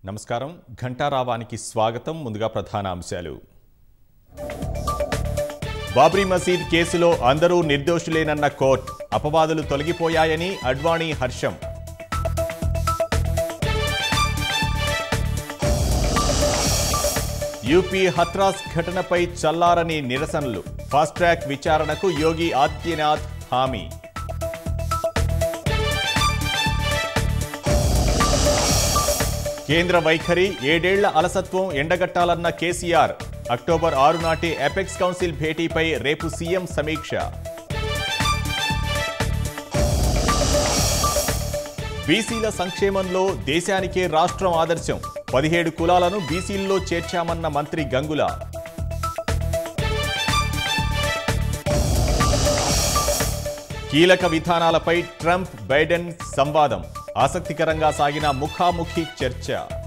నమస్కారం ఘంటారావానికి స్వాగతం ముందుగా ప్రధాన అంశాలు బాబ్రీ మసీద్ కేసులో అందరూ నిర్దోషులేనన్న కోర్టు అపవాదులు తొలగిపోయాయని అడ్వాణీ హర్షం యూపీ హత్రాస్ ఘటనపై చల్లారని నిరసనలు ఫాస్ట్ ట్రాక్ విచారణకు యోగి ఆదిత్యనాథ్ హామీ కేంద్ర వైఖరి 7 ఏళ్ల అలసత్వం ఎండగట్టాలన్న కేసీఆర్ అక్టోబర్ 6 నాటి ఎపెక్స్ కౌన్సిల్ భేటీపై రేపు సీఎం సమీక్ష బీసీల సంక్షేమంలో దేశానికే రాష్ట్రం ఆదర్శం 17 కులాలను బీసీల్లో చేర్చామన్న మంత్రి గంగుల కీలక విధానాలపై ట్రంప్ బైడెన్ సంవాదం ఆసక్తికరంగా సాగిన ముఖాముఖి చర్చ